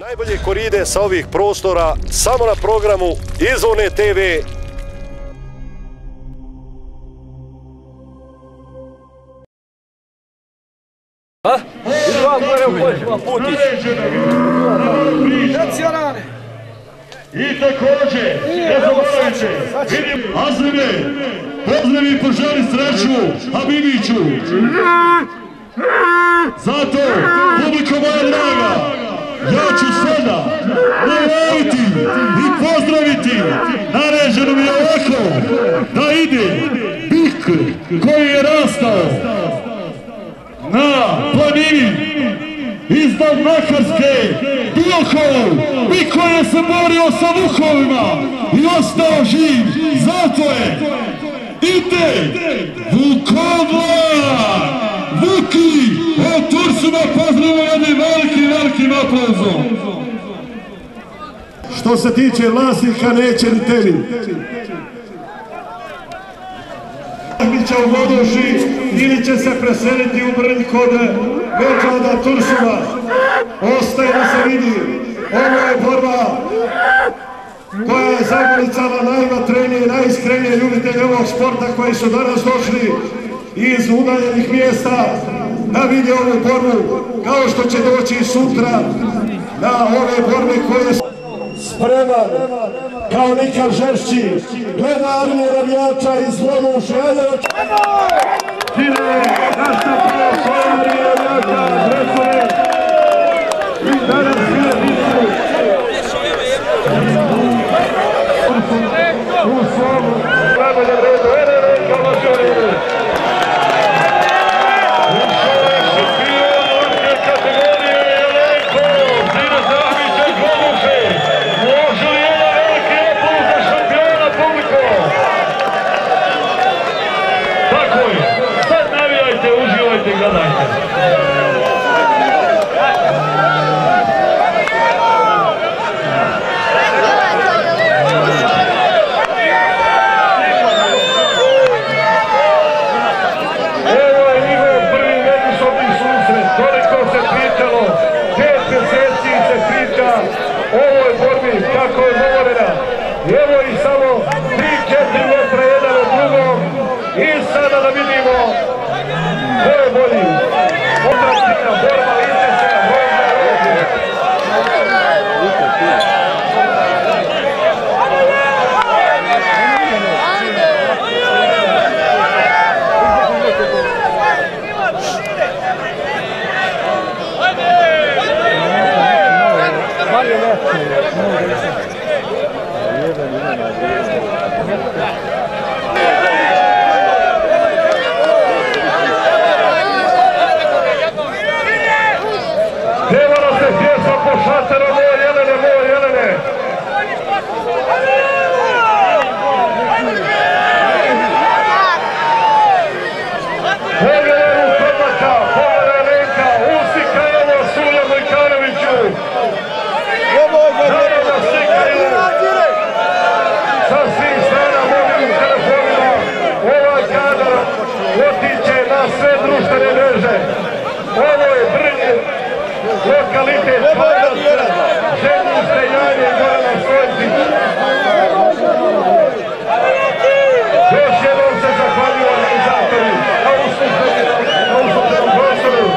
Najbolje koride sa ovih prostora samo na programu Izvorne TV. I također, ne zaboravite, vidim Azrime, pozdravi i poželi sreću Habibiću. Zato, publiko moja draga, ja ću sada najaviti i pozdraviti, naređeno mi je ovako, da ide bik koji je rastao na planini iznad Makarske, Biokovo, bik koji je se borio sa vukovima i ostao živ, zato je ide Vukovar, Vuki, od Tursima pozdravimo jednim velikim aplauzom. Što se tiče vlasnika, neće ni tebi. Biće u Vodoši ili će se preseliti u Brnj kod Medžada Tursuma. Ostaje da se vidi. Ovo je borba koja je zagolicala najvatrenije i najiskrenije ljubitelje ovog sporta koji su danas došli iz udaljenih mjesta da vidi ovu borbu, kao što će doći i sutra na ove borbe koje su spreman kao nikad žešći. Gleda armije navijača iz Vodoša. Čine naša prva armija navijača Dresove i danas Hrvaticu u svom najboljem redu. Kako je govorena, evo i samo 3-4 metra jedan od drugog i sada da vidimo ko je bolji. Odračina borba Indesa, Pjevalo se pjesma po šateru, moj Jelene. Pogledaj u Hrvata, pogledaj Lenka, usika ovo Sulja Mojkanoviću. Naravno slikaju sa svih strana mobilnim telefonima. Ovaj kadar otiće na sve društvene mreže. Ovo je Brnje, lokalitet Pavljaca, zemljište Janje i Gorana Stojčić. Još jednom se zahvaljujem organizatori na usluženom prostoru.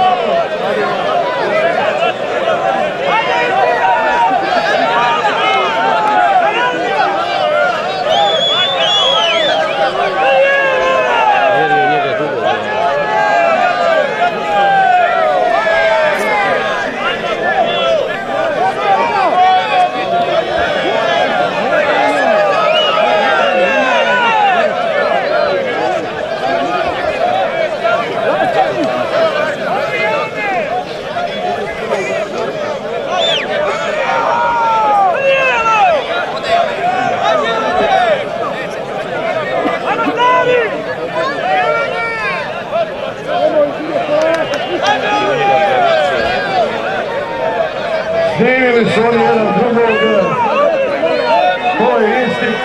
Snimili su oni jedan drugog, to je instinkt.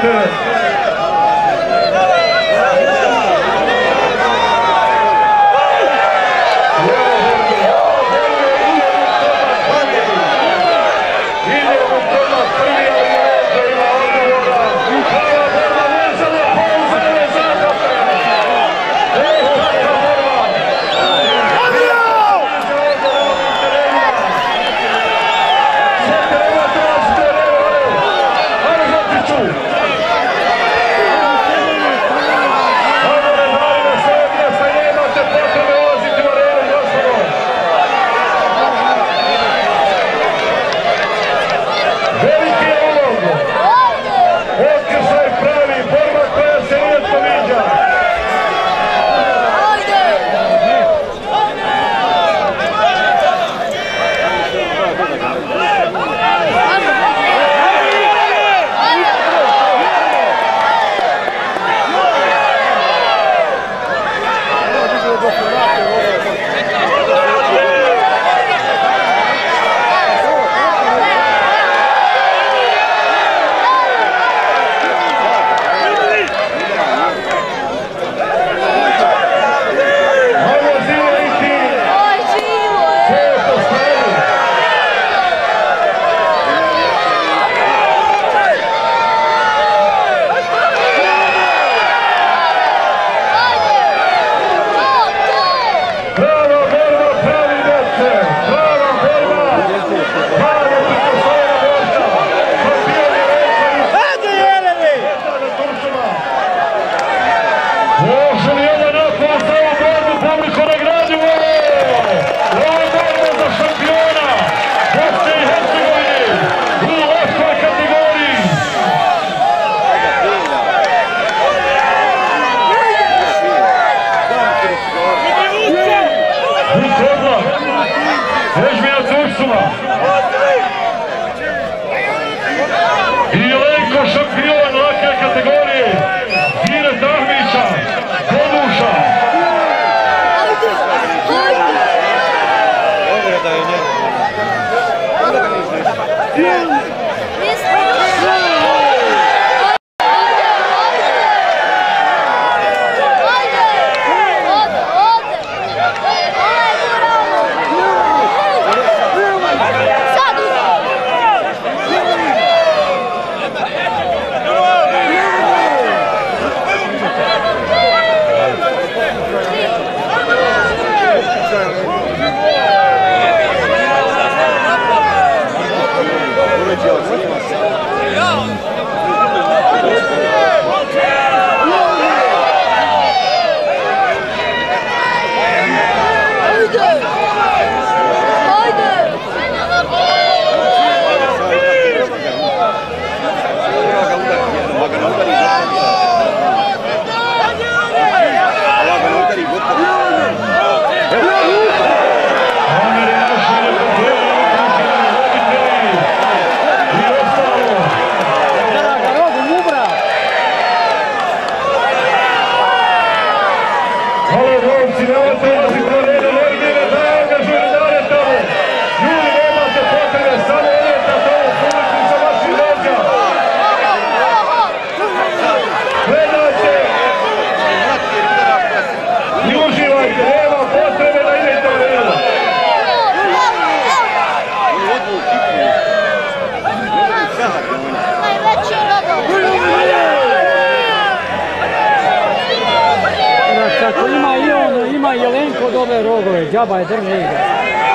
Ima Jelenko dobre rogove, džaba je drne igra.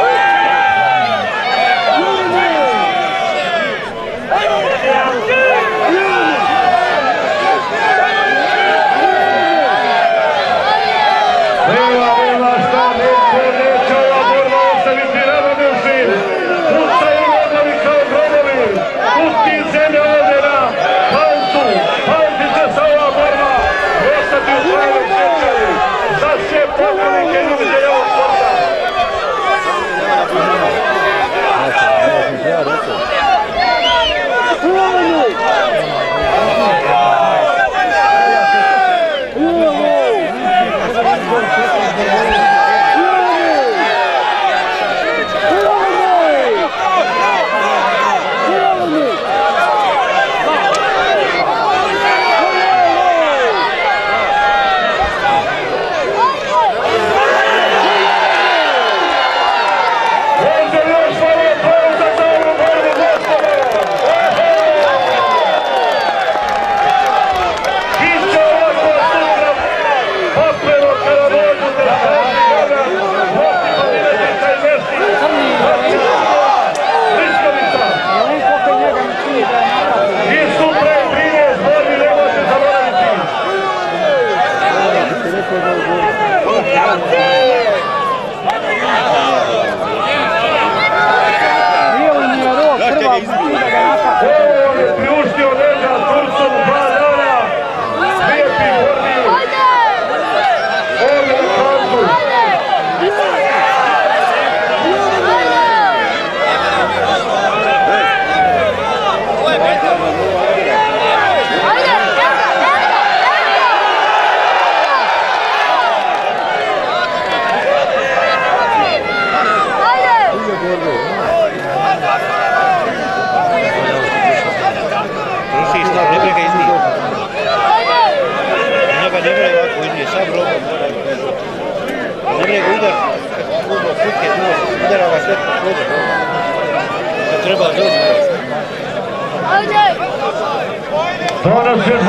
Danas je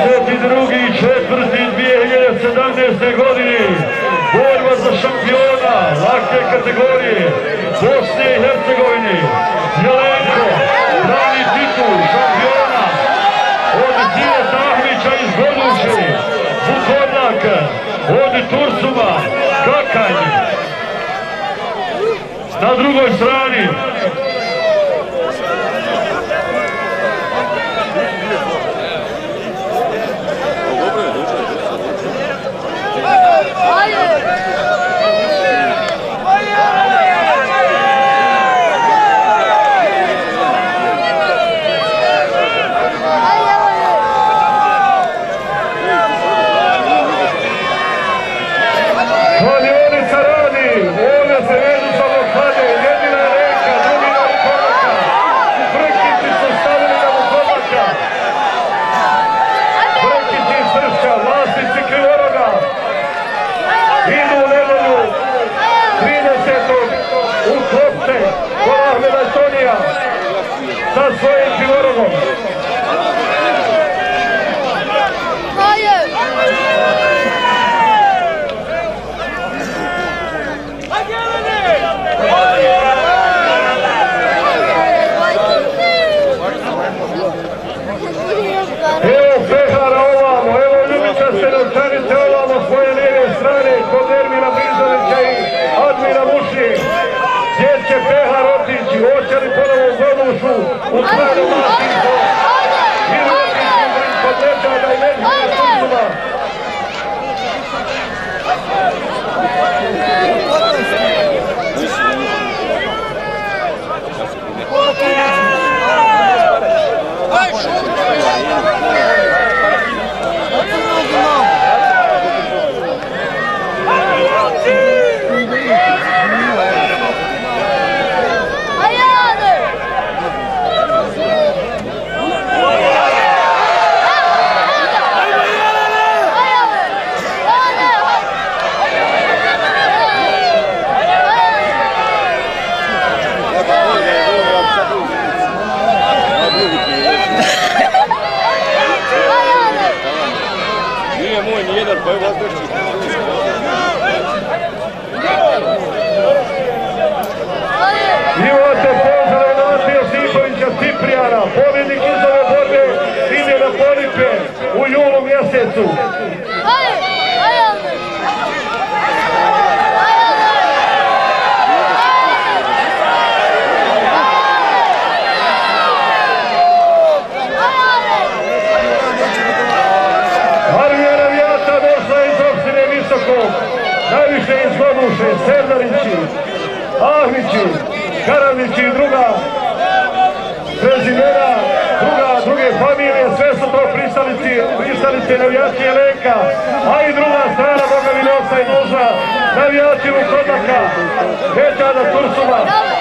22.4.2017. godine, borba za šampiona lake kategorije Bosne i Hercegovine. Jelenko brani titul šampiona od Zijeta Ahmića iz Goduše, Vukornjaka od Tursuma, Kakanj. Na drugoj strani Kladionica radi, ovdje se međusobno klade, jedina je Renka, drugi sa svojim Pivorogom. Evo Pehara ovamo, evo Ljubica Stenovčanice ovamo svoje lijeve strane kod Ermina Bizovića i Admira Mušije. Gdje će Pehar otići? Hoće li ponovo u Godušu, u stranu Matinko? Ili otići kod Nečada i Nečada Tursuma? Imate pozdrav Natija Sipovića Ciprijana, pobjednik iz ove borbe ide na Polipe u julu mjesecu. Armija navijata došla iz opštine Visokog, najviše iz Goduše, Serdarići, Ahmići, Karadnići i druga prezimena, druge familije, sve su to pristalice navijači Jelenka, a i druga strana, Boga mi ne ostaje dužna, navijači Vukodaka, Nečada Tursuma.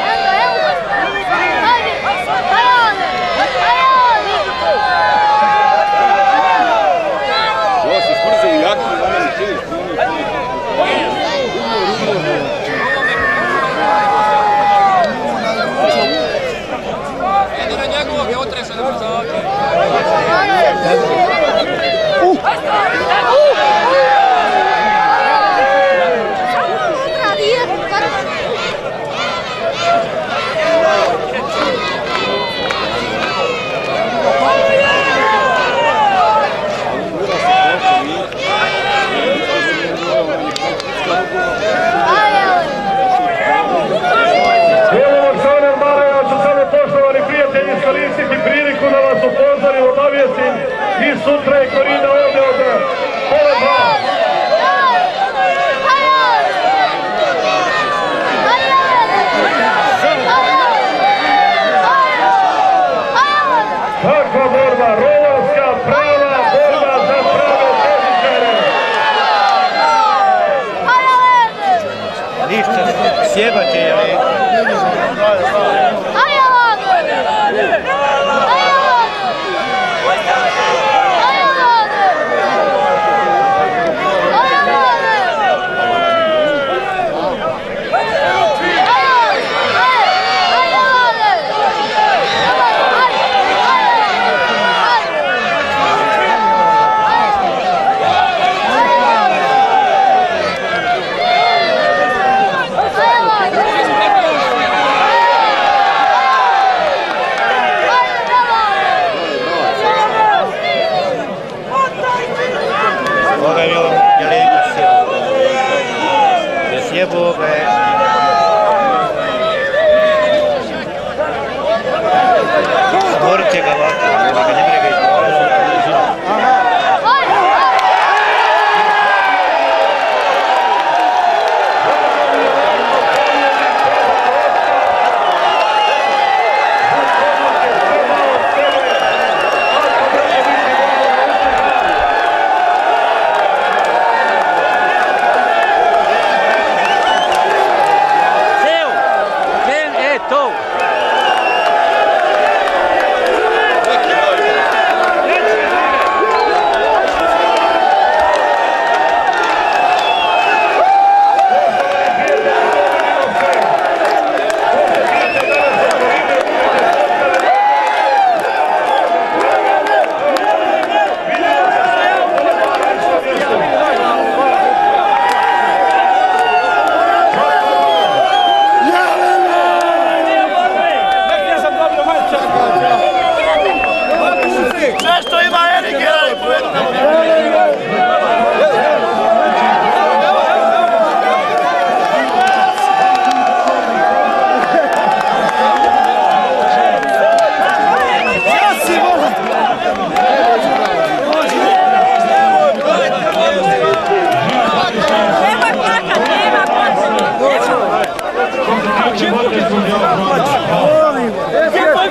I sutra je korida ovdje od pola 2. Kakva borba, rolovska, prava borba za prave tehničare. Ništa, sjebat će je.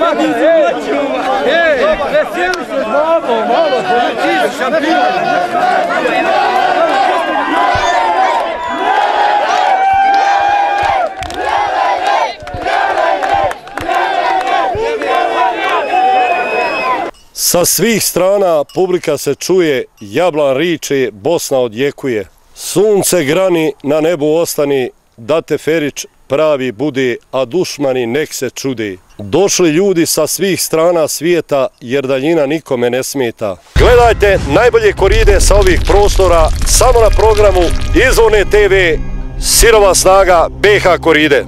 veseli se malo, šampion. Sa svih strana publika se čuje, jablan riče, Bosna odjekuje. Sunce grani, na nebu ostani, da te Ferić pravi bude, a dušmani nek se čude. Došli ljudi sa svih strana svijeta, jer daljina nikome ne smeta. Gledajte najbolje koride sa ovih prostora, samo na programu Izvorne TV, Sirova snaga BH koride.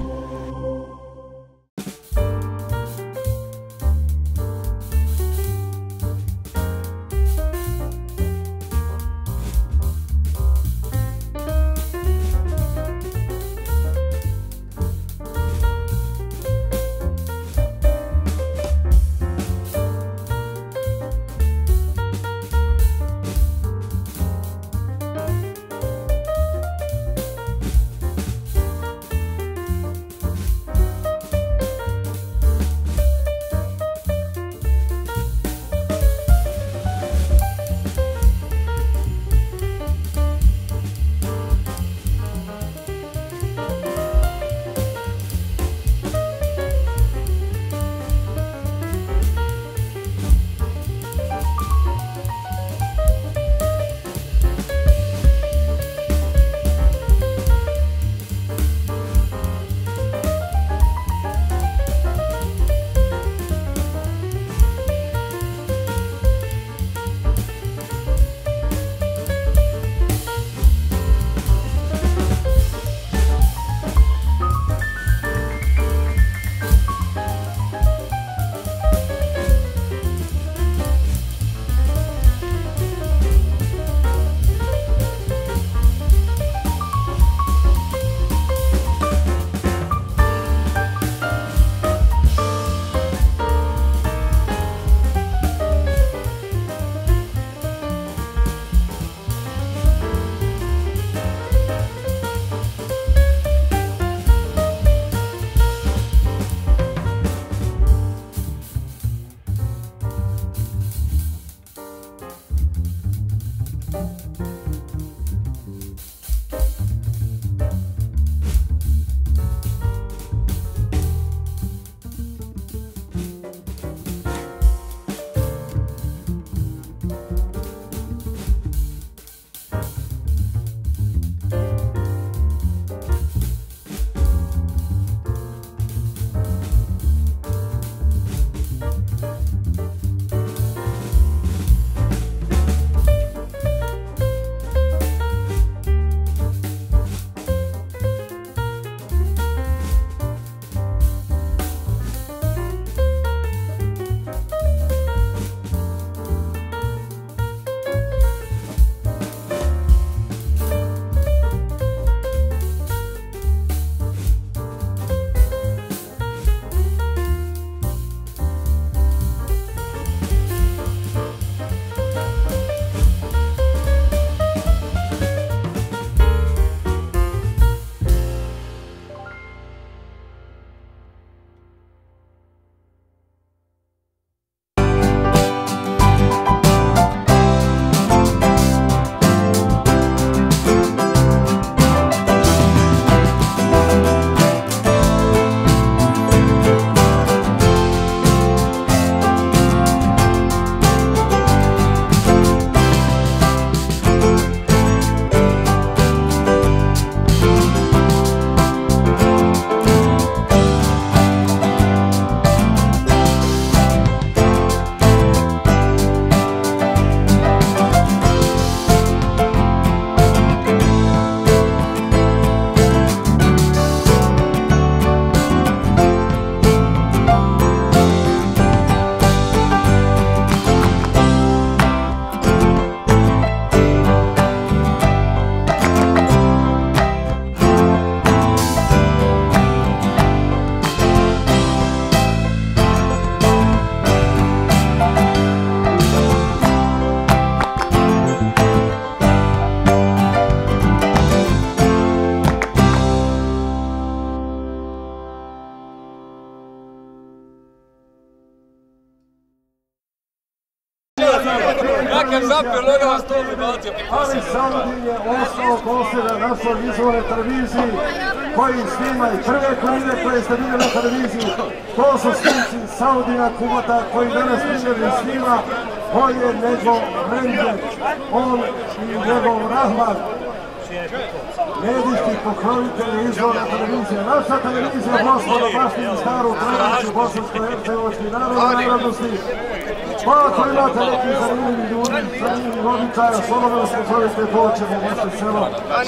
kad zapio nogama stol bi bacio. Ali Saudin je ostao poslije na našoj izvornoj televiziji koji snima i prve koride koje ste vidjeli na televiziji. To su snimci Saudina Kumata koji danas vidjeli snima bolje nego Renđer. On i njegov Rahman. Medijski pokrovitelji izvorne televizije. Naša televizija gospodo baštini staru tradiciju bosansko-hercegovačkih narodnosti. Pa ako imate neki zanimljivi ljudi, zanimljivi običaja, slobodno se zovite doćemo u vaše selo.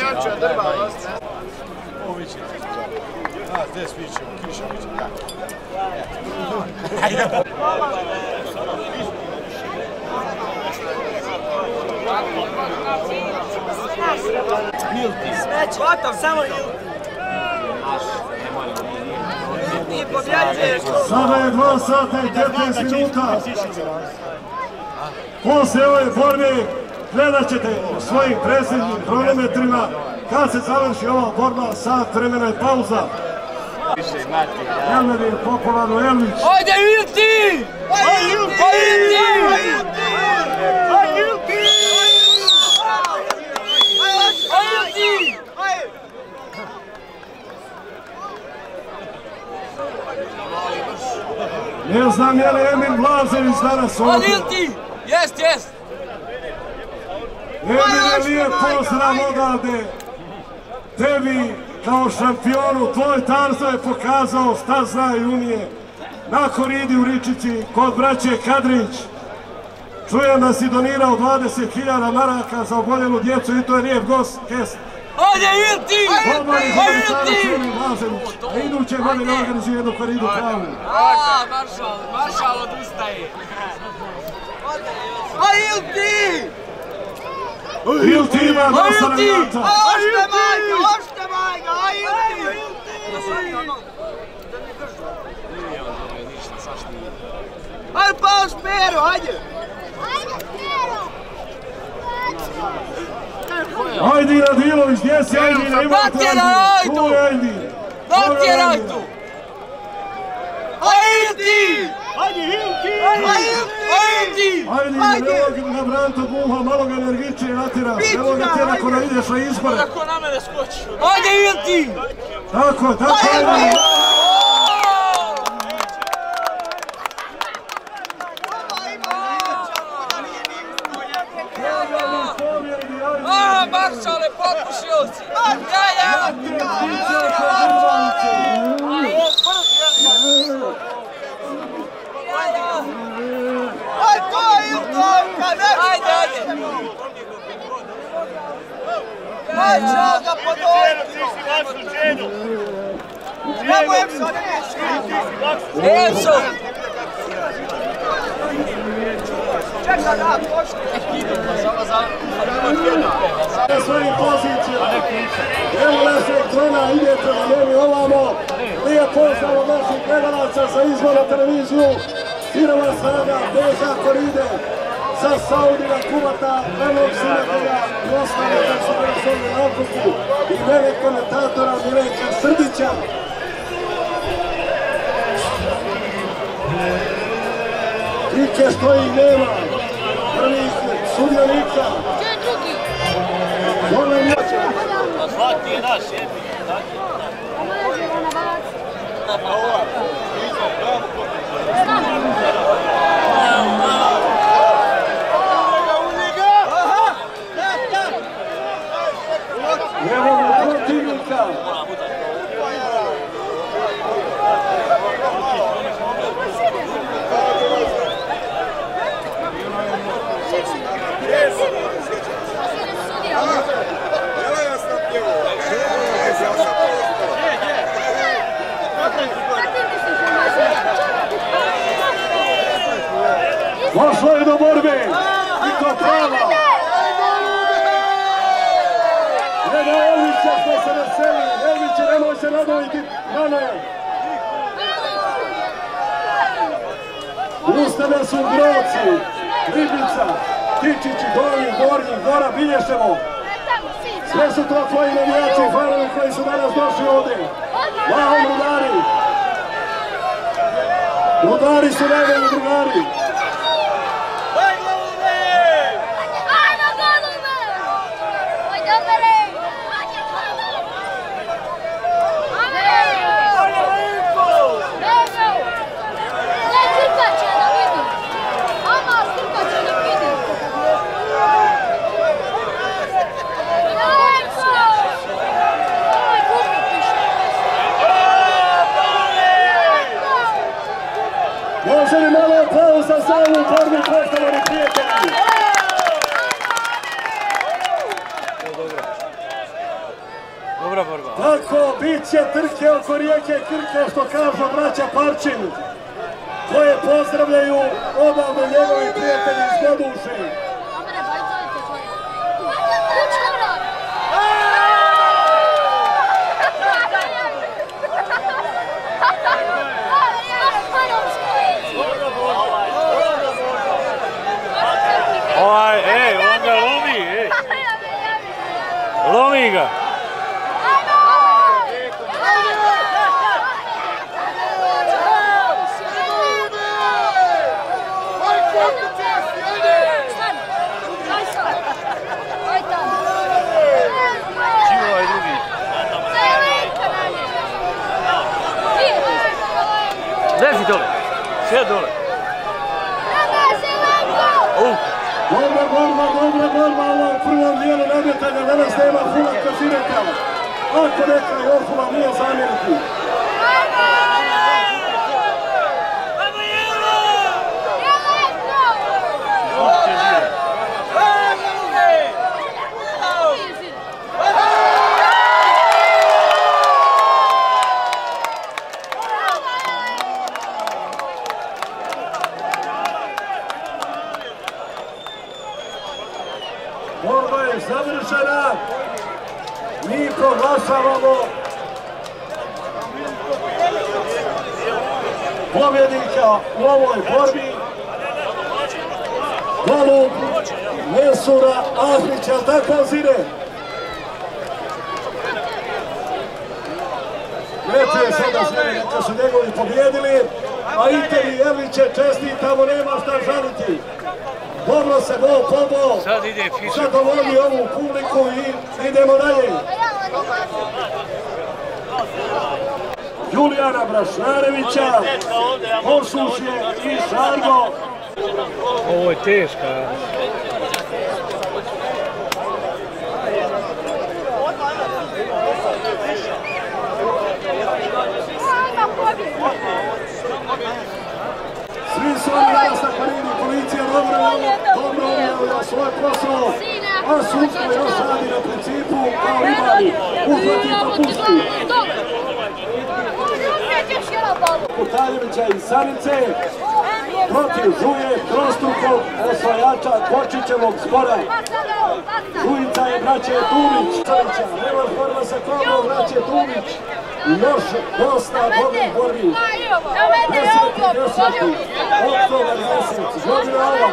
Hvatam samo i pobjeđuješ. Sada je 2 sata i 15 minuta. Poslije ove borbe gledat ćete u svojim presrednim kronometrima kad se završi ova borba, sat vremena je pauza. Elmir je popularno Elvić. Ajde Ilti! Ajde Ilti! Ne znam je li Emil Blažević danas ovdje. Ajde Ilti! Jest! Emil je lijep pozdrav odavde. Tebi kao šampionu tvoj Tarzo je pokazao šta zna i umije. Na koridi u Ričići kod braće Kadrić. Čujem da si donirao 20.000 maraka za oboljelu djecu i to je lijep gest. Ajde Ilti! Ajde Ilti! A iduće godine organizuje jednu koridu pravu. Maršal odustaje. Ajde Ilti! Ilti ima dosta navijata. Ošte majka, ajde Ilti! Ajde pao Špero, ajde! Ajdin Adilović, gdje si Ajdin? Natjeraj tu! Ajde! Ajdin, na brantu buha, malo ga energiče i natjera. Evo ga tjera ko da ideš na izbore. Tako na mene skoči. Ajde Ilti! Tako, Ajdin! Maršale, pokušio si! Ajde! Ajde ga podoliti! Evo Emso, Emso! Čekaj da, počne! Na svojim pozicijama. Evo našeg trona, ide prema njemi ovamo. Lijep pozdrav od naših gledalaca za izvornu televiziju. Sirova snaga, Beza koride. Za Saudina Kumata, glavnog snimatelja i ostale kako se nazove na okupu. I mene komentatora Milenka Srdića. Trike što ih nema. Prvih sudionika. Gdje je drugi? Zoran Jača. Svaki je naš, jebi. Evo ga protivnika. Došlo je do borbe i to prava. Gleda Elvića što se veseli. Elviće, nemoj se nadoviti. Rano. Ustane su Groci, Ribica, Tičići, Donji, Gornji, Gora, Bilješevo. Sve su to tvoji navijači i fanovi koji su danas došli ovdje. Mahom Rudari. Rudari su najbolji drugari. za ovu borbu, poštovani prijatelji. Dobra borba. Tako, bit će trke oko rijeke Krke, što kažu braća Parčin, koje pozdravljaju odavno njegovi prijatelji iz Goduše. On ga lomi, lomi ga. Lezi dole, sve dole. Dobra borba u ovom prvom dijelu nadmetanja, danas nema Fula Kazineka. Ako neka Jofula nije zamjeriti. Borba je završena. Mi proglašavamo pobjednika u ovoj borbi. Golub Mensura Ahmića, tako Zine? Neće sada Zine, neka su njegovi pobjedili, a Iteri Erliće čestitamo, nema šta žaliti. Dobro se bol pobol, zadovolji ovu publiku i idemo dalje. Julijana Brašnarevića, Posušje i Žargo. Ovo je teška. Svi su oni danas na Karini, policija dobro obavlja svoj posao, a sudstvo još radi na principu kao ribari, uhvati pa pusti. Kutaljevića iz Sanice protiv Žuje, trostrukog osvajača Kočićevog zbora. Žujica je braće Tumić. Nema borba sa Kobom, braće Tumić. Još dosta dobrih borbi. 10. oktobar mjesec, godina ova.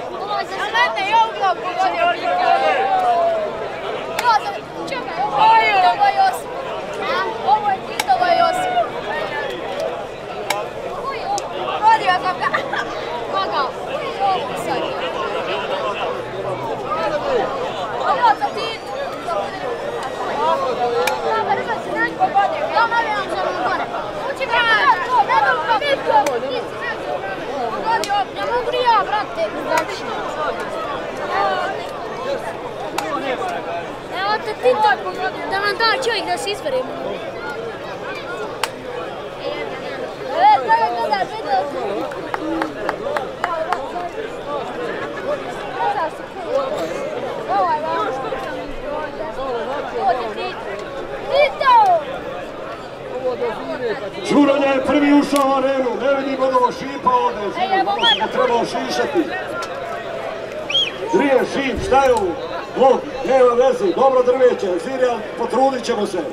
Ovo je Titova Josip. Vodio sam ga. Koga? Ovo sad. Ovo za Tito. Ne mogu ni ja, brate. Evo te Tito, da nam da čovjek da se izverimo. Gledaj. Žuronja je prvi ušao u arenu, ne vidim onovo šipa ovdje, malo se trebao šišati. Drije šip, šta je ovo? Luk, nema veze, dobro drveće, Zirija, potrudit ćemo se.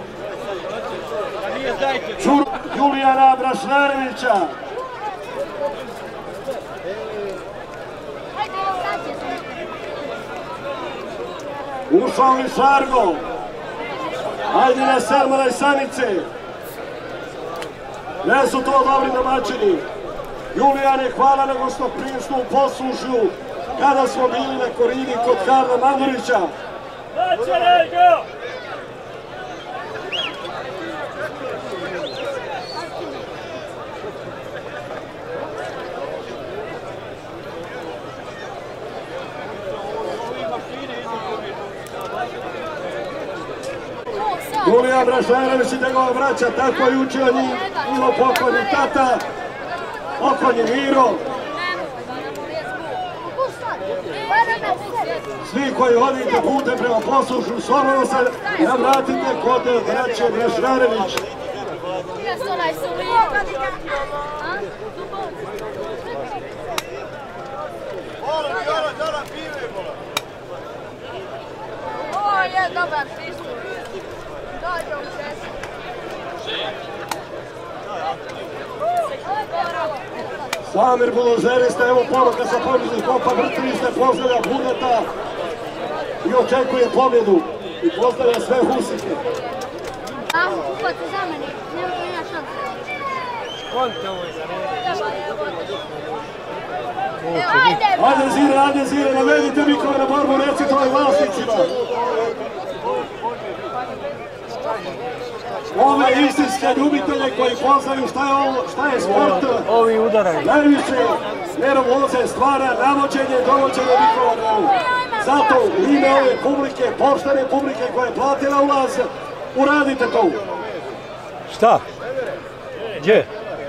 Julijana Brašnarevića. Ušao i Žargo. Hajdina Selmana iz Sanice. Ne su to dobri domaćini. Julijane, hvala na gostoprimstvu u Posušju kada smo bili na Korini kod Karla Mandurića. Julija Brašnarević i njegova braća, tako je učio njih, Ivo pokojni tata, pokojni Miro. Svi koji hodite putem prema poslušu, slobodno se navratite kod braće Brežnarević. Ovo je dobar pristup. Dođe u česu. Samir Bulozerista, evo poruka sa poručnih kopa, vrtilište pozdravlja Buneta i očekuje pobjedu i pozdravlja sve Husike. Amo, kupate za mene, nema to nima šanse. Konte ovo je za Ajde Zire, navedite mikove na borbu, recite ovoj vlasnicima. Ove istinske ljubitelje koji poznaju šta je sport. Ovi udaraju. Najviše nervoze stvara navođenje i dovođenje mikova na ovu. Zato u ime ove publike, poštene publike koja je platila ulaz, uradite to. Šta? Gdje?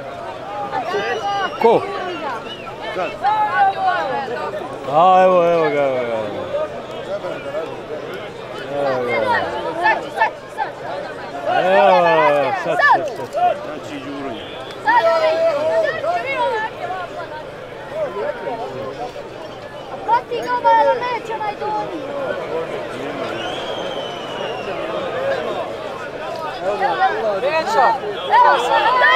Ko? A, evo ga, evo ga. Evo, sad. Znači Đuronja. Prati ga malo, neće najdoni. Evo sada!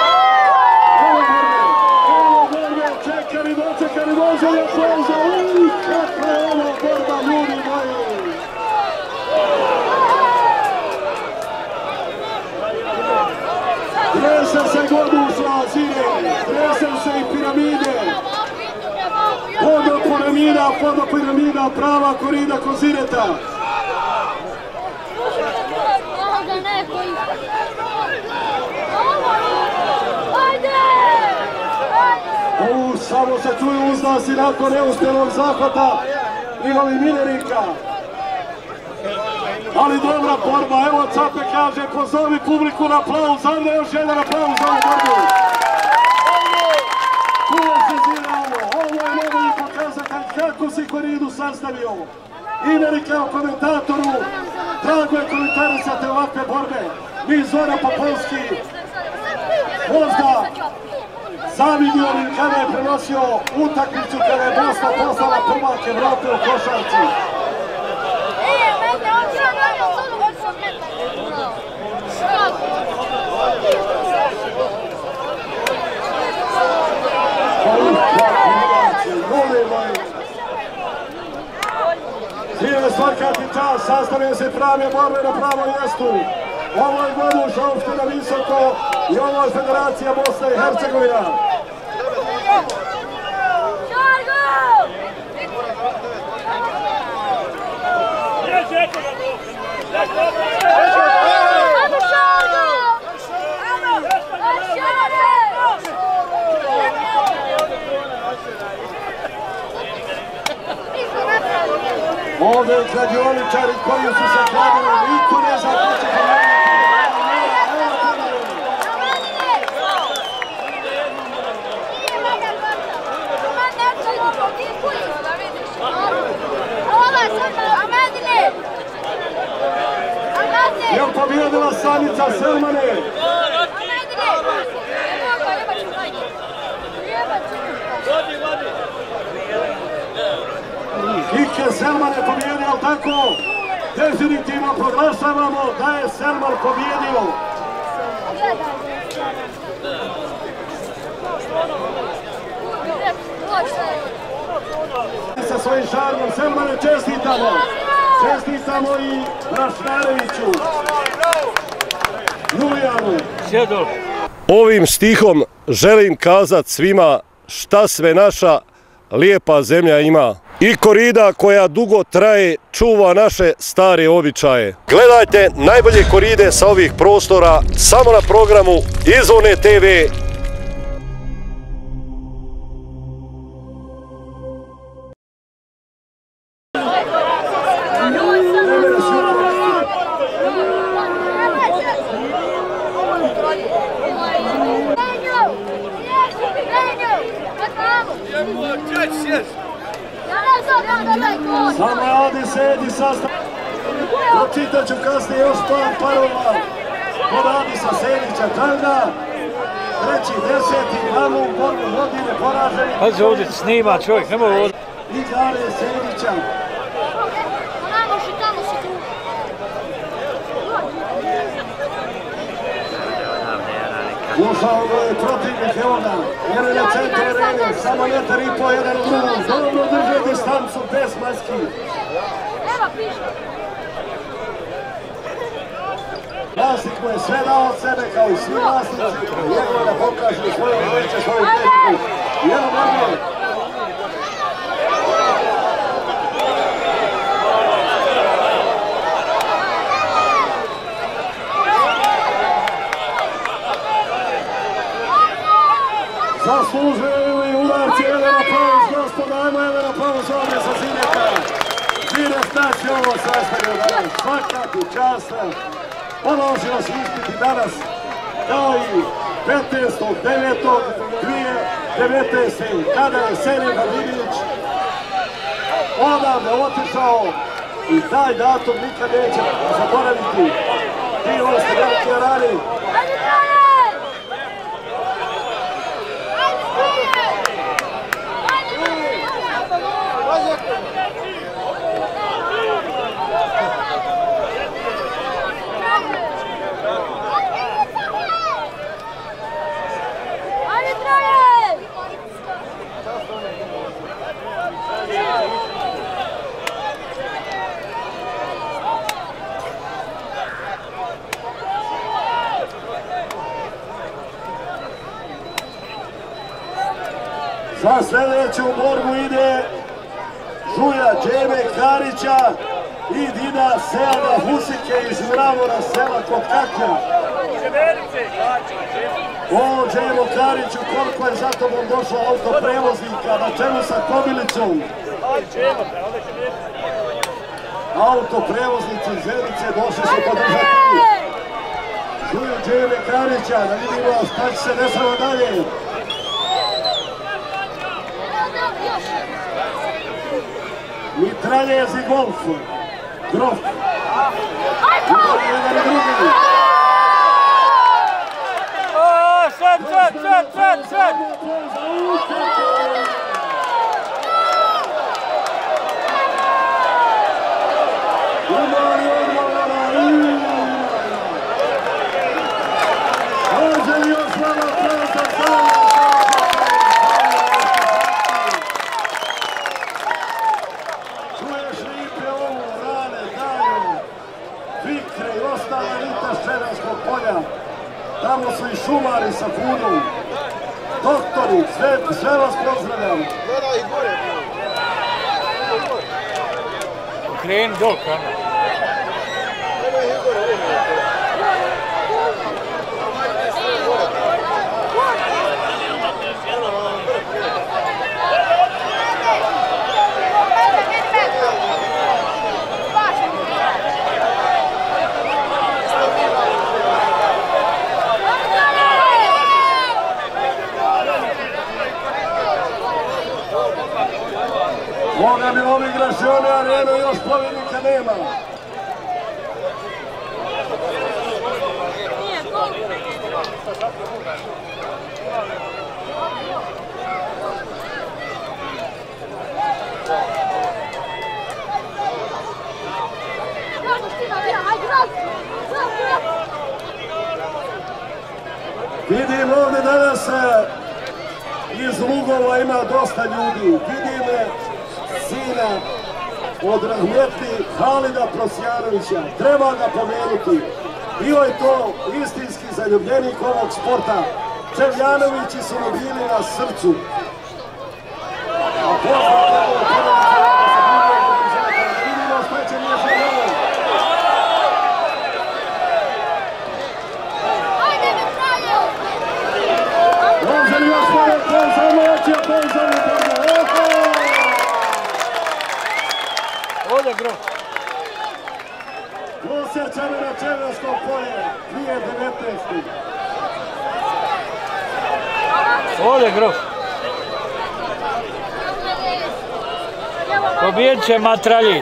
Čekali, može je pauza, kakva je ovo borba, ljudi moji! Trese se Goduša, Zire, trese se i piramide. Podopiramida, prava korida kod Zireta. Samo se čuju uzdasi nakon neuspjelog zahvata Igovi Miljenika. Ali dobra borba, evo Cape kaže, pozovi publiku na aplauz, onda još jedan aplauz za ovu borbu. Kuo se Zira ovo je najbolji pokazatelj kako si koridu sastavio. Imeri kao komentatoru, drago je komentarisati ovakve borbe. Mi Zoran Popovski, možda zavidio li kada je prenosio utakmicu kada je Bosna poslala prvak Evrope u košarci. Zire svakati čas, sastavljaju se prave borbe na pravom mjestu. Ovo je Goduša, opština Visoko i ovo je Federacija Bosna i Hercegovina. Ovdje kladioničari koji su se kladili, niko ne zna ko će je pobjedila Sanica Selmane. Kike Selman je pobjedio, tako definitivno proglašavamo da je Selman pobjedio. Sa svojim šarmom Selmane čestitamo. Čestitamo i Brašnareviću, Julijanu. Ovim stihom želim kazat svima šta sve naša lijepa zemlja ima. I korida koja dugo traje čuva naše stare običaje. Gledajte najbolje koride sa ovih prostora samo na programu Izvorne TV. Samo Adi sedi sastav. Pročitat ću kasnije još plan parova. Kod Adisa Sedića Tanga. 3.10. Imamo u borbu godine poraženi. Pazi ovdje snima čovjek, nemoj ovdje. I Gare Sedića. Ušao je protivnik, evo ga, jedan je centar arene, samo 1,5 metar, jedan u drugom, dobro drže distancu, bez maski. Vlasnik mu je sve dao od sebe, kao i svi vlasnici, njegove da pokažu svoje umeće, svoju tehniku. Jedno borbe. Zaslužuju i udarci, jedan aplauz, gospoda, ajmo jedan aplauz ovdje sa Zineka. Zine Staći ovo sastavio danas, svakako častan. Položio se ispiti danas, kao i 15.9.2019. kada je Senir Davidić odavde otišao i taj datum nikad neće zaboraviti. Ti ovo ste veliki rani. Za sljedeću borbu ide Žuja Džeme Karića i Dina Seada Husike iz Mravora sela kod Kaklja. O Džemo Kariću, koliko je za tobom došlo autoprevoznika na čelu sa Kobilićom. Autoprevoznici iz Zenice došli su podržati Žuju Džeme Karića, da vidimo šta će se dešava dalje. Mitraljez i golf. Grof. Jedan i drugi. Sad! Tamo su i šumari sa Punom, doktori, sve vas pozdravljam. Kreni dol, kamo. Boga mi ovi igrašione arene, još pobjednika nema. Vidim ovdje danas iz Lugova ima dosta ljudi. Vidim sina od rahmetli Halida Prosjanovića. Treba ga pomenuti. Bio je to istinski zaljubljenik ovog sporta. Čevljanovići su mu bili na srcu. A vidimo što će nije želeo. Može li još pored konca moći, a konca mi treba. Ovdje grof. Osjećamo na Čevljansko polje 2019. Ovdje grof. Pobijedit će Matraljic.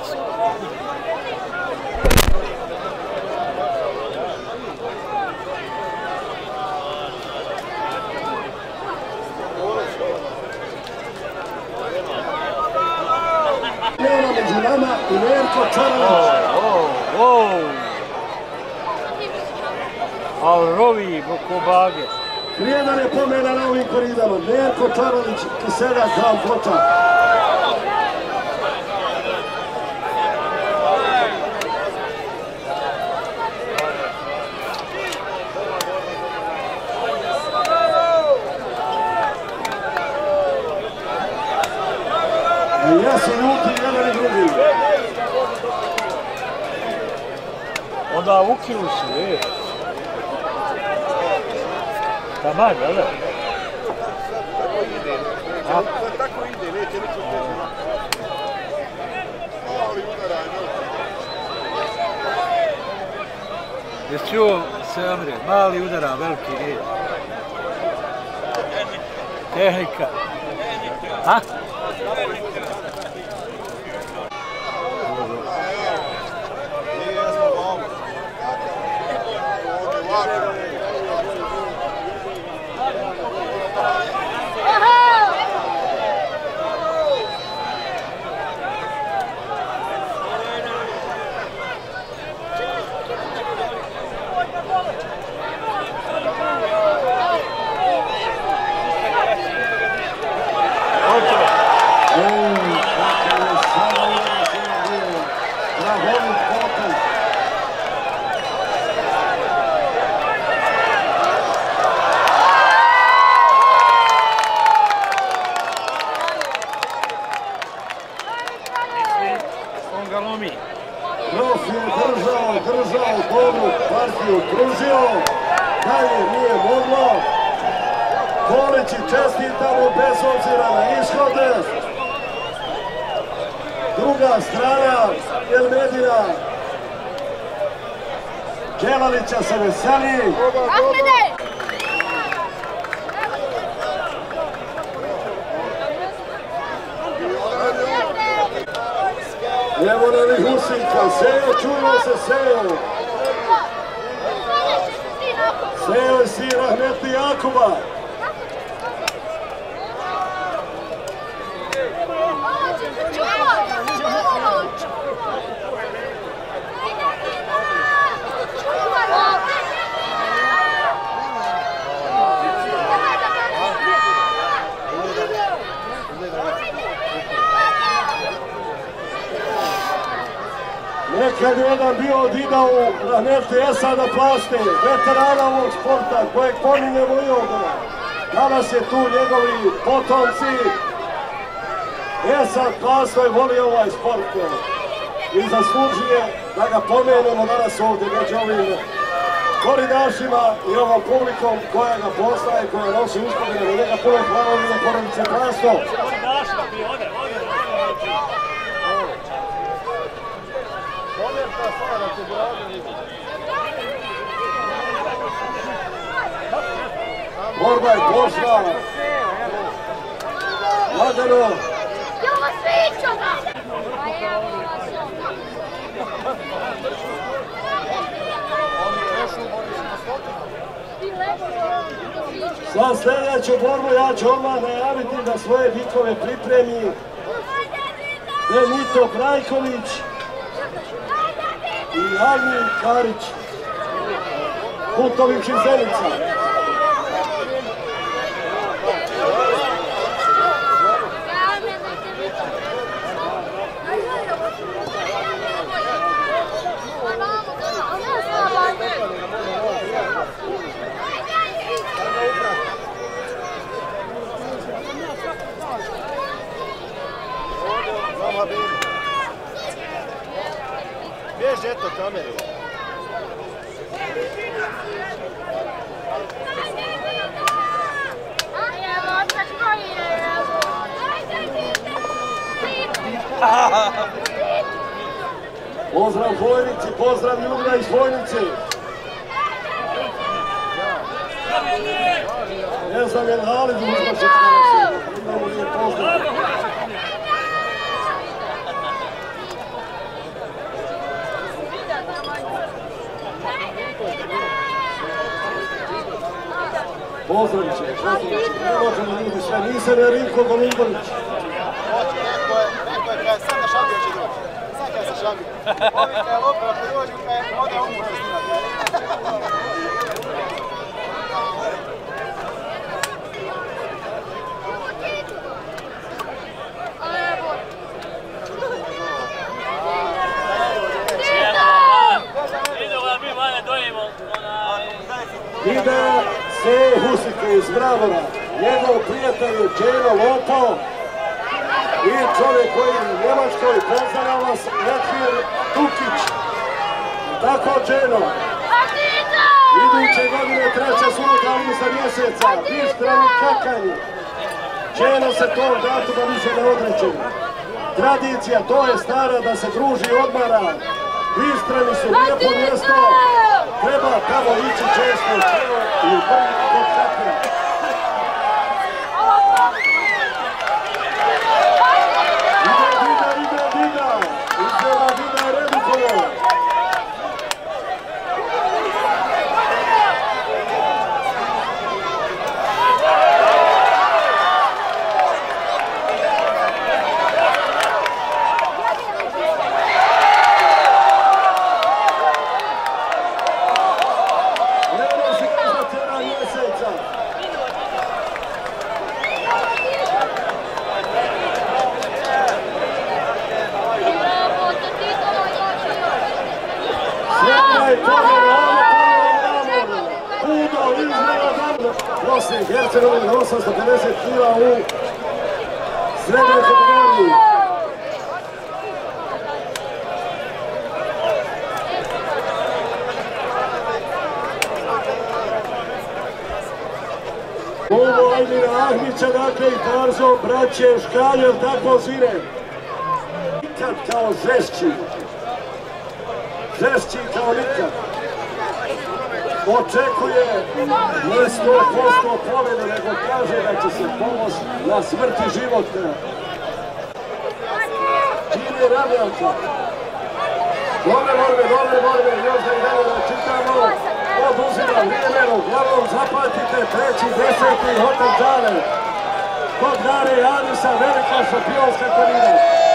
Među nama i Nerko Čaralić. Al rovi Bokobage. Vrijedan je pomena na ovim koridama. Nerko Čaralić, Kiselja, Gran Ploča. Jesu ljuti jedan i drugi. Onda ukilu su, Taman, jel da? Tako ide, neće ničeg teći. Mali udaraj, Jesi čuo se Amre, mali udara, veliki nije. Tehnika. A? Grof je držao dobru partiju, kružio, dalje nije moglo. Kolići čestitamo bez obzira na ishode. Druga strana, Elmedina Kelalića se veseli. Ahmede! Evo Nevi Husinka, Sejo, čuva se Sejo. Sejo je sin Rahmetli Jakuba. Nekad je jedan bio odidao u Rahmetli Esada Plaste, veterana ovog sporta kojeg pominjemo i ovdje. Danas je tu njegovi potomci. Esad Plasto je volio ovaj sport i zaslužuje da ga pomenemo danas ovdje među ovim koridašima i ovom publikom koja ga poznaje, koja nosi uspomene na njega. Puno hvala ovdje na porodice Plasto. Borba je pošla. Lagano. Za sljedeću borbu ja ću odmah najaviti da svoje bikove pripremi Benito Brajković i Armin Karić, Kultović iz Zenica. Bježi, eto kameru. Pozdrav Vojnici, pozdrav Ljubna iz Vojnice. Ne znam je li Halid uzmašet. Imamo nije pozdrav. Pozdravit ćemo, ne možemo ljudi sve, nisam je Rinko Golubanić. Hoće, neko je kaj, sad na Šabija će doći. Sad kaj sa Šabija. Ovi kaj lopova kad dođu, kaj ode umu se snimati. Ide se Husike iz Bravora, njegov prijatelj je Dženo Lopo i čovjek koji je u Njemačkoj, pozdravlja vas, Edvir Tukić. Tako Dženo, iduće godine treća subota avgusta mjeseca, Bistrani Kakanji. Dženo se tog datuma više ne odreće. Tradicija, to je stara da se druži i odmara. Bistrani su lijepo mjesto. Treba tamo ići često i u prvi kod Kakra. Ide Vida, izgleda Vida Redikovo. Bosne i Hercegovine 850 kila u srednjoj kategoriji. Ovo Ajdina Ahmića, dakle i Tarzo, braće Škaljev, tako svire. Nikad kao žešći. Žešći kao nikad. Očekuje ne 100% pobjede, nego kaže da će se pomoći na smrt i život. Čini Ramjanka. Dobre borbe, još da i dalje da čitamo. Oduzima vrijeme, uglavnom zapamtite, 3.10. Hotel Džale. Kod Gare Janisa, velika šampionska korida.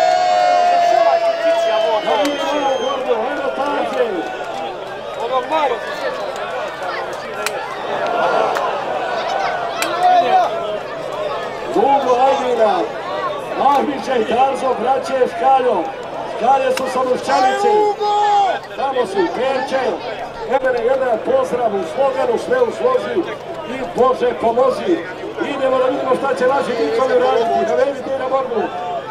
Ajmo gordo, ajmo Tarđe. Onog malo se sjeća. Dugo Ajdina, Ahmića i Tarzo, braće Škaljo. Škalje su sa Lušćanice, tamo su Perče. Emene, jedan pozdrav u sloganu, sve u slozi i Bože pomozi. Idemo da vidimo šta će vaši dikovi raditi, da vedite na borbu.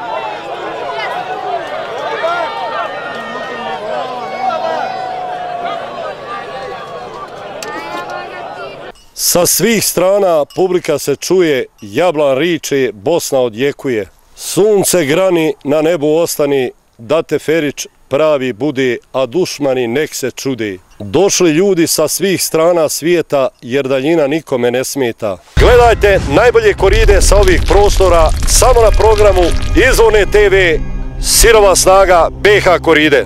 Sa svih strana publika se čuje, jablan riče, Bosna odjekuje. Sunce grani, na nebu ostani, da te Ferić pravi bude, a dušmani nek se čude. Došli ljudi sa svih strana svijeta, jer daljina nikome ne smeta. Gledajte najbolje koride sa ovih prostora, samo na programu Izvorne TV, Sirova snaga BH koride.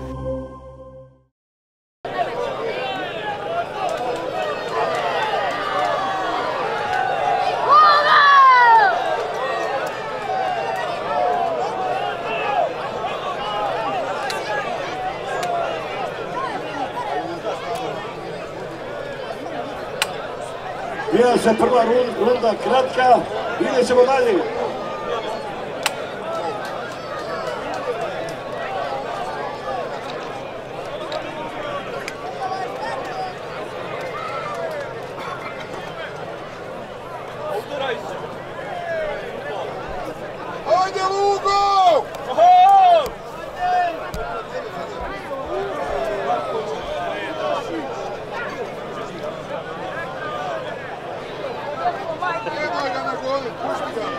Bila se prva runda kratka, vidjet ćemo dalje. Ajde Lugo! Nemoj ga na golu, pušti ga.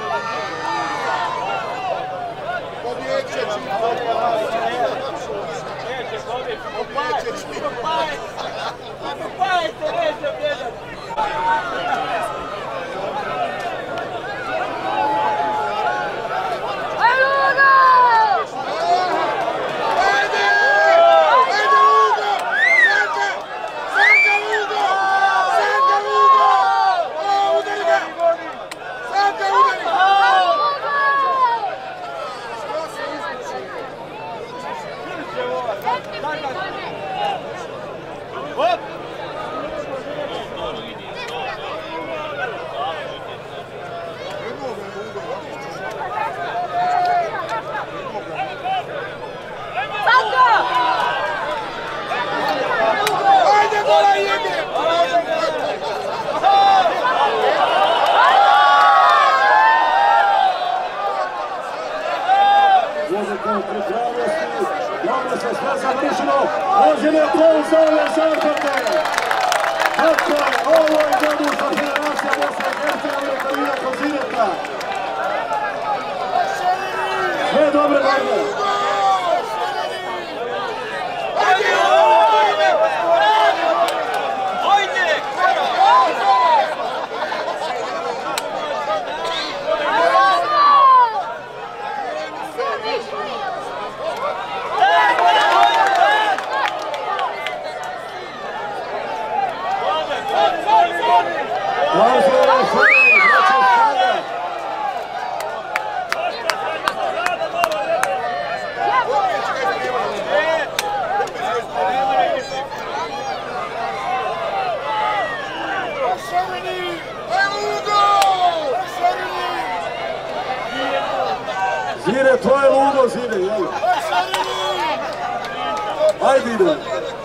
Pobjeće čim. Pobjeće čim. Popajte, neće bježati. Dobro se sve završilo, možemo to za ove zavrte. Tako je, ovo je Doduša Federacija Bosne i Hercegovine Kalina Kozireta. Sve dobre borbe. Zire, tvoje ludo, Zire, jel? Ajde idemo.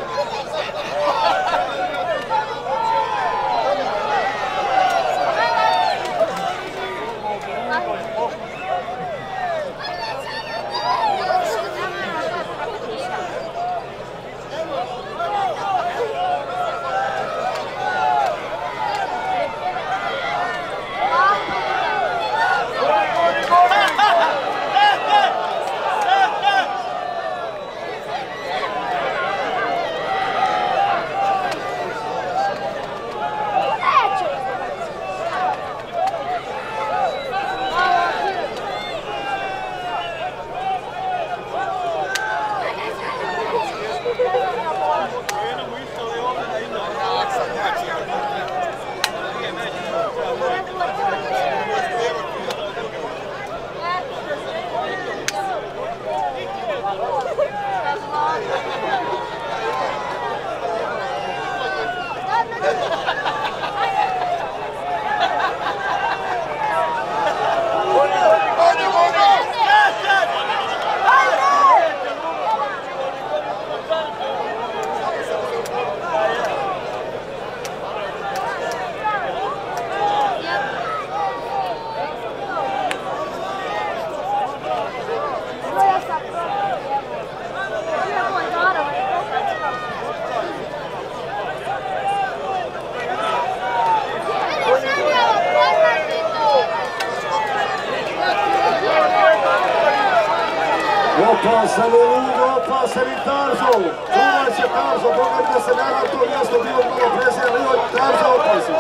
Opasan je Lugo, opasan i Tarzo. Čuvaj se Tarzo, Boga da se nada to mjesto bilo malo prezija, ali Tarzo opasan.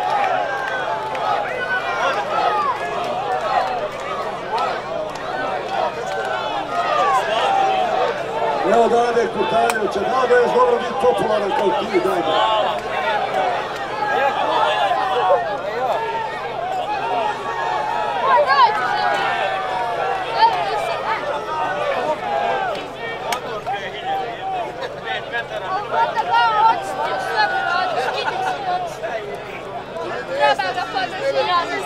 Evo Dade Kutanjevića, Dade je dobro biti popularan kao ti, Dade. Treba ga podržiti.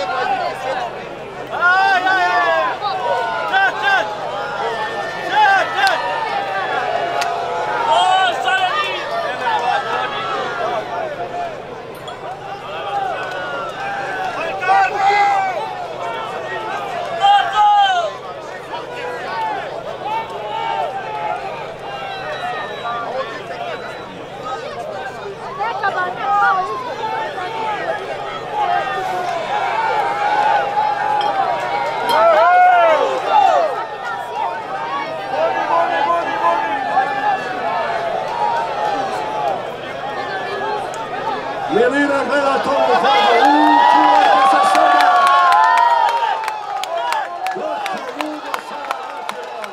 Jelina gleda to u zadu, čuvajte se sada! Dok je Lugo sada natjeran.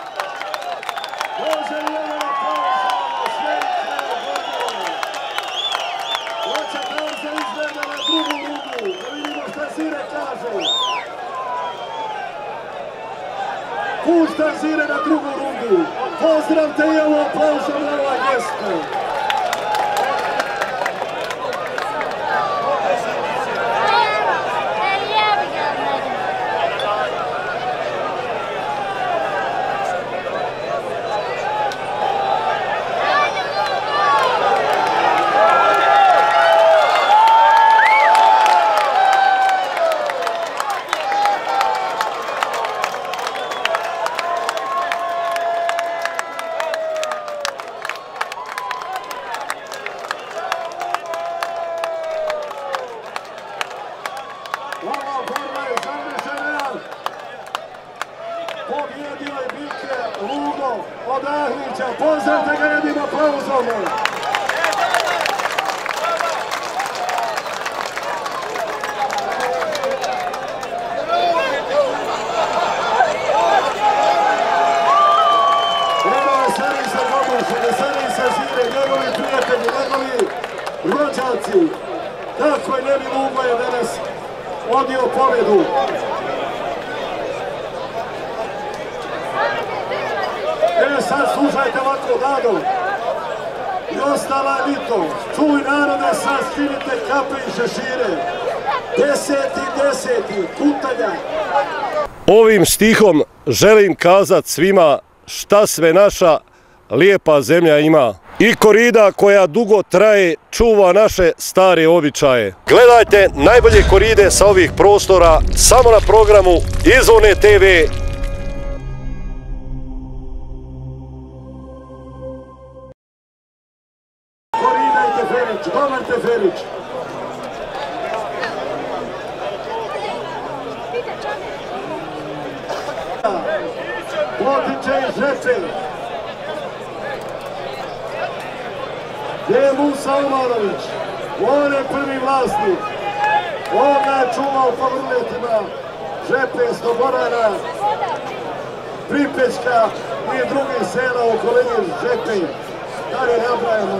Može Jelena Pauzalo, sljedeće godine. Hoće Tarza izgleda na drugu rundu, da vidimo šta Zire kaže. Pušta Zire na drugu rundu. Pozdravte i ovo aplauzom na ovaj gestu. Ova borba je završena. Pobjedio je Bike Lugo od Ahlića. Pozdravite ga jednim aplauzom. Evo veseli se Goboša, veseli se Zire, njegovi prijatelji, njegovi rođaci. Kako je Nevi Lugo je danas odio pobjedu. Sad slušajte ovako, Dado. I ostala elito. Čuj narode, sad skinite kape i šešire. 10.10. Kutanja. Ovim stihom želim kazat svima šta sve naša lijepa zemlja ima. I korida koja dugo traje čuva naše stare običaje. Gledajte najbolje koride sa ovih prostora samo na programu Izvorne TV. Korida i Teferić, dobar Teferić. Potiče i Žeče. Gdje je Musa Umarović? On je prvi vlasnik. On ga je čuvao po vrletima Žepe, Sloborana, Pripečka i drugih sela u okolini Žepe. Da ne nabrajamo.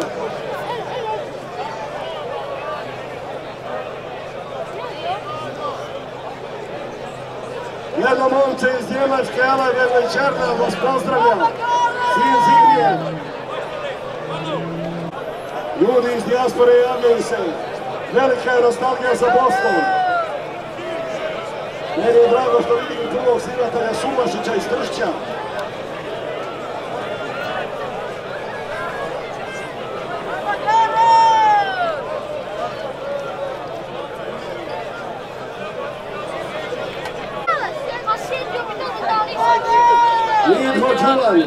Jedno momče iz Njemačke, Alav Večerna, vas pozdravlja. Sin Zimije. Ljudi iz dijaspore javljaju se. Velika je nostalgija za Bosnom. Meni je drago što vidim prvog signatelja Sumašića iz Tršća. Lidvo Đulaj.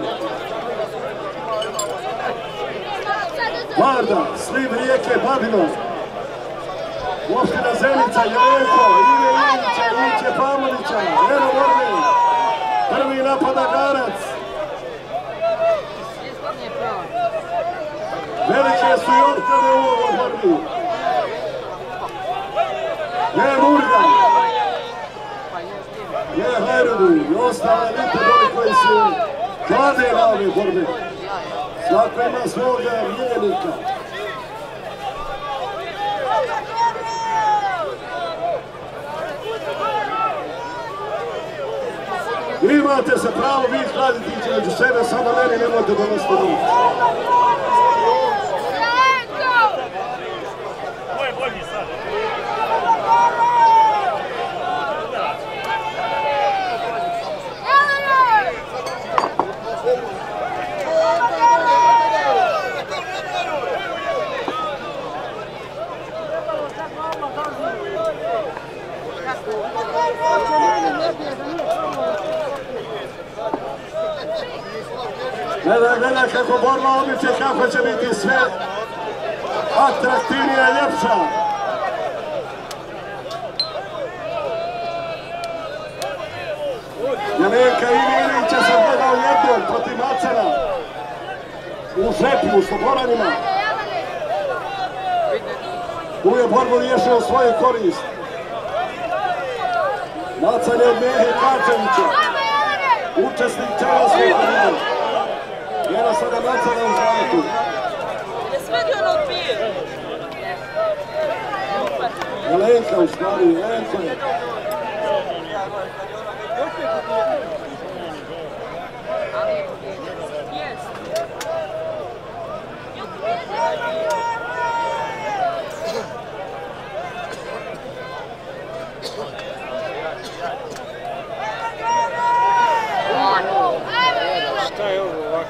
Varda, sliv rijeke Babilon. Opština Zenica, Jelenko, Ive Ilića, Luće Pavlovića, Eno Vornin. Prvi napadagarac. Velike su i otkade u ovoj borbi. Je Murga. Je Hajrudu i ostale elite doli koji su klade na ove borbe. Svako ima svoga miljenika. Imate se pravo vi hladiti ići među sebe, samo meni nemojte donositi ruku. Ko je bolji sad? Gledaj kako borba odmiče, kako će biti sve atraktivnija i ljepša. Jelenka Ilića sam gledao jednom protiv Macana u Žepi, u Sloboranima. Tu je borbu riješio svoju korist. Macan je od Mehe Kačevića, učesnik Čelavskog borbe. Jena sada Macana u zlatu. Ne smedi ono odbije. Jelenka u stvari, Jelenka je.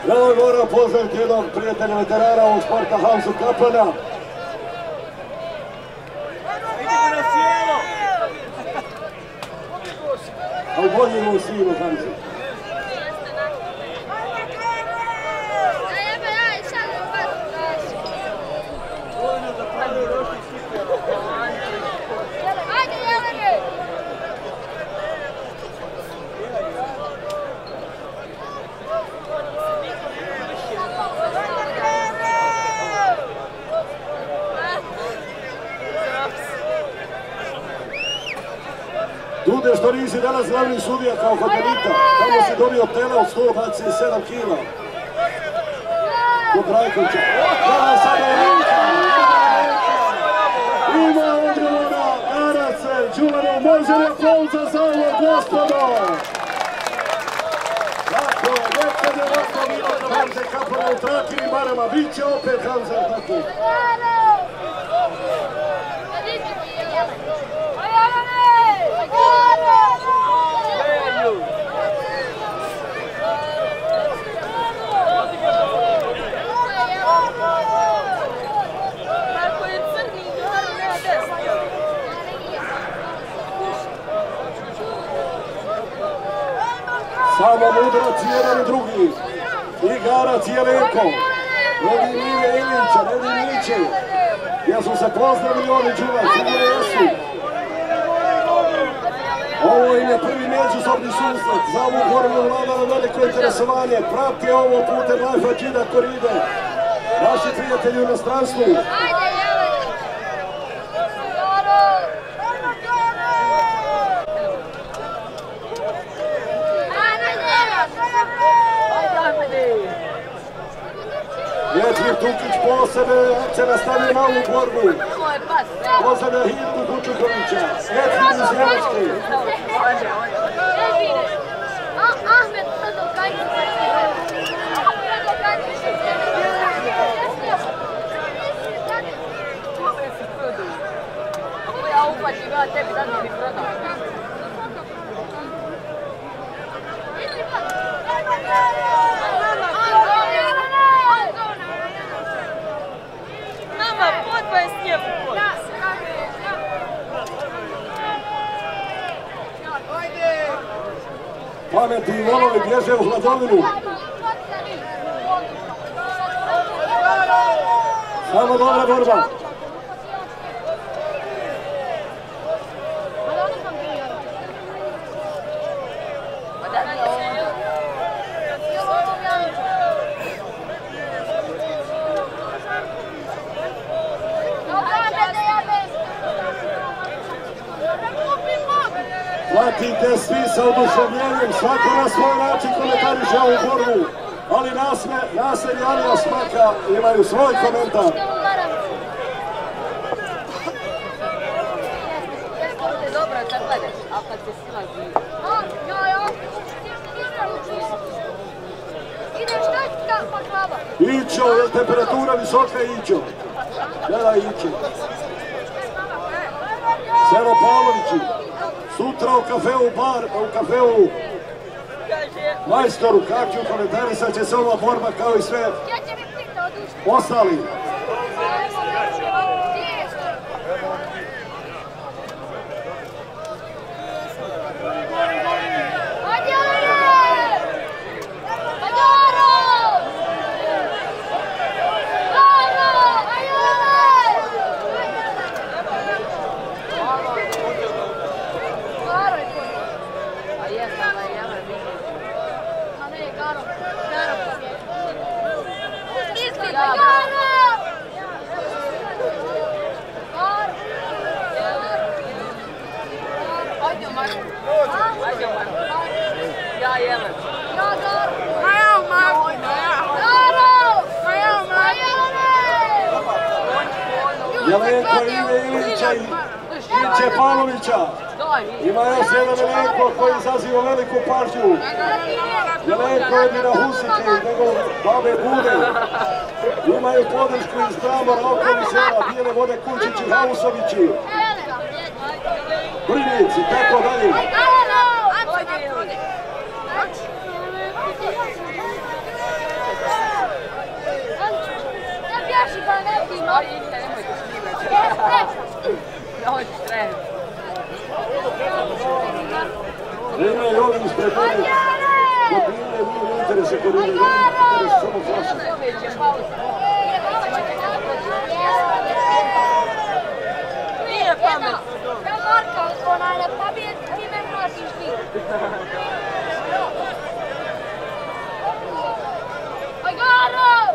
Ja moram pozdraviti jednog prijatelja veterana ovog sporta, Hamzu Kaplana. Idemo na cijelo! Ali bolje mu sinu, Hamzu. Dude, što nisi danas glavni sudija kao hotelita, tamo si dobio tele od 127 kila. Kod Rajkovića. Da, sada je Linka! Ima odgovora, Garace, Đuvano, može li aplauza za ovo, gospodo? Tako je, nekad je ovako bilo da Hamze Kaplana u trakim barama, bit će opet Hamza, tako. Samo mudrac jedan i drugi. I Garac i Jelenko. Redi Mile Ilića, Redi Miliće. Jesu se pozdravili oni Đuvac, ili jesu? Ovo im je prvi međusobni susret. Za ovu borbu vladalo veliko interesovanje. Prati ovo putem Life Agida Koride. Naši prijatelji u inostranstvu. Vjetljivir Tukić posebe će nastaviti na ovu borbu. Posebe Hildu Kučukovića. Vjetljivir iz Njemačke. Ahmed Ako ja upačim, ja tebi da mi prodam. Mama, podba je snijeg u pod. Pametni volovi bježe u hladovinu. Samo dobra borba. Pratite svi sa oduševljenjem, svako na svoj način komentariše ovu borbu, ali Naser i Alija Smaka imaju svoj komentar. Dobro, kad gledaš, a kad se silazi. Ideš šta pa klava? Ićo, je temperatura visoka, Ićo. Gledaj Ićo. Sero Pavlovići. Sutra u kafeu Majstoru Kakiju komentarisat će se ova borba kao i sve ostali. Jelenko Ive Ilića i Iće Pavlovića. Ima još jedan Jelenko koji izaziva veliku pažnju. Jelenko je Mira Husići, njegov babe Bude. Imaju podršku iz Tramora, okoli sela, Bijele Vode Kučići, Hausovići, Brnjici, tako dalje. Nema i ovim ispred mene. Kod Bine nije interese, kod Bine interes samo flaša. Nije pamet. Ja Marka, onaj ne pobijed, ti me vratiš ti. Agaro!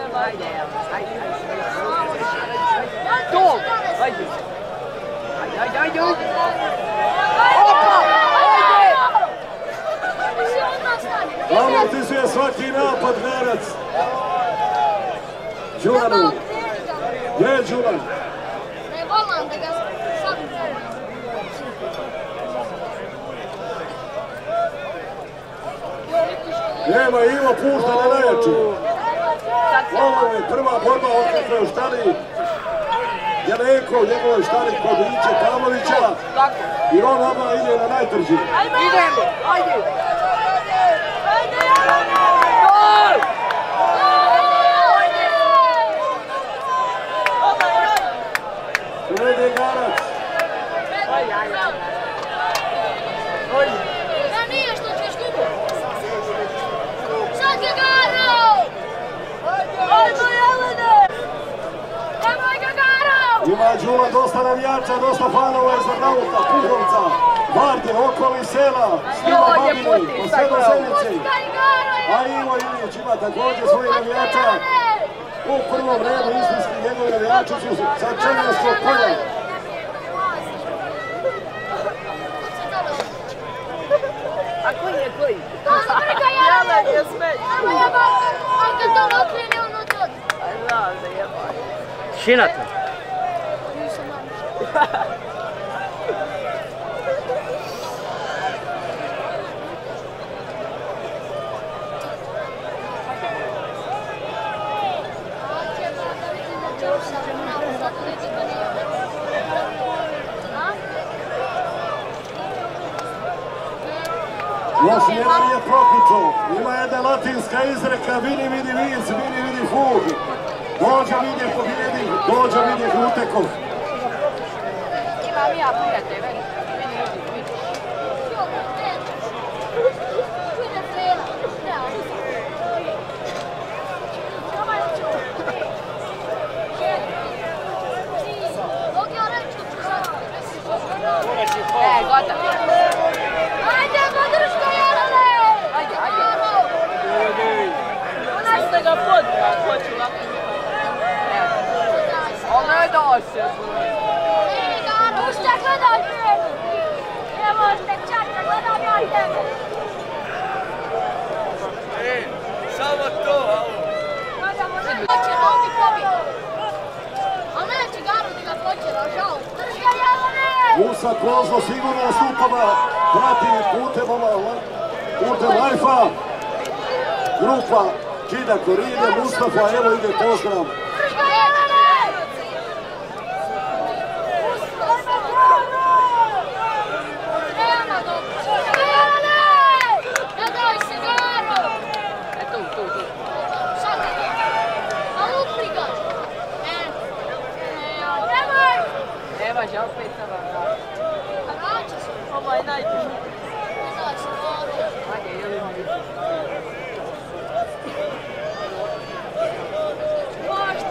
To! Ajde! Ajde! Amortizuje svaki napad Garac. Đuranu. Gdje je Đuran? Ne volim da ga sad Nema Ivo pušta na najjači. Ovo je prva borba otkako je u štali Jelenko u njegovoj štali kod Iće Pavlovića. I on nama ide na najtrži. Idemo! Ajde! Uvede Garac. Ja nije što ćeš gubu. Sad Gagaro! Ajmo Jelene! Nemoj Gagaro! Ima Đula dosta navijača, dosta fanova iz Vrnauta, Puhovca, Vardin, okoli sela, Snima Babini, od sve do Zenice. A Ivo Ilić ima također svojih navijača. U prvom redu istinski njegovi navijači su sa Čemenskog polja. A koji? Jelene je smeć. Evo jeba, a kad to okrene ono to. Znam da jeba. Šinate? Nisam namišla. Još jedan nije prokućo. Ima jedna latinska izreka, vini vidi vic, vini vidi fug. Dođe vidje pobjedi, dođe vidje utekov. Imam ja prijatelj, veli. Gotovo. Ajde, podrška Jelene! Ajde. Ona ste ga podnijela, hoću lako. Ona je došla. Pušta, gledaj me! Ne možete čaka, gledam ja tebe. Samo to, alo. Hoće da ovdje pobjede. A neće Garu da ga počela, žao. Drži ga Jelene! Musa Kozlo sigurno stupama prati putem Lajfa. Grupa Čida Koride, Mustafa, evo ide pozdrav. Drži ga Jelene! Nema dobro. Drži ga Jelene! Ne daj se Garu! Tu. Sad je to. A upri ga! Nemoj! Nema, žal opet na vam. Vraća se. Ovo je najteže. Ne daj se Garu. Ajde, Jelena. Možda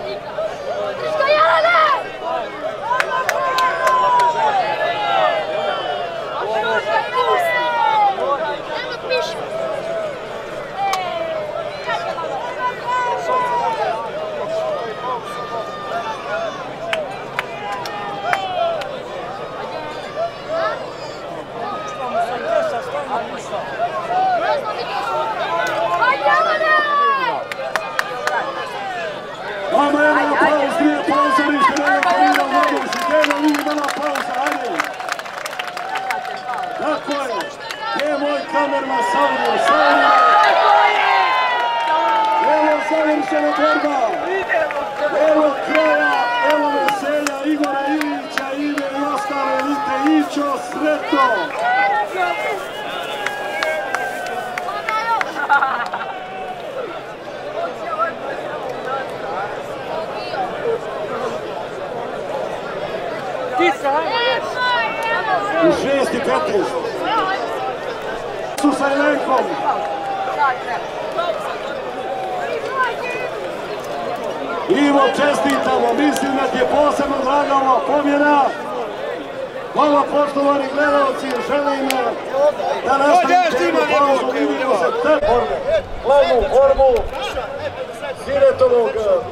Ivo, čestitamo, mislim da ti je posebno draga ova pobjeda. Hvala poštovani gledalci, želim da nastavimo pauzu, vidimo se te borbe. Glavnu borbu Siretovog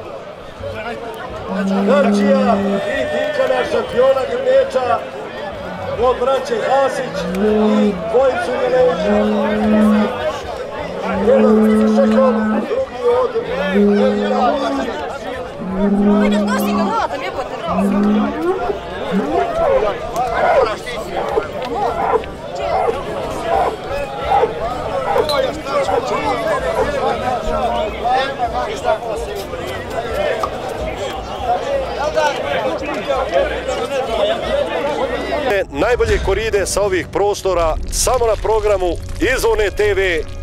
Garčija i Dikana, šampiona Grneča, od braće Hasić i dvojicu Jelenića. Jedan Višekon, drugi od Jelena Božić. Ajde, nosi ga nada, ne bojte nada. Najbolje koride sa ovih prostora samo na programu Izvorne TV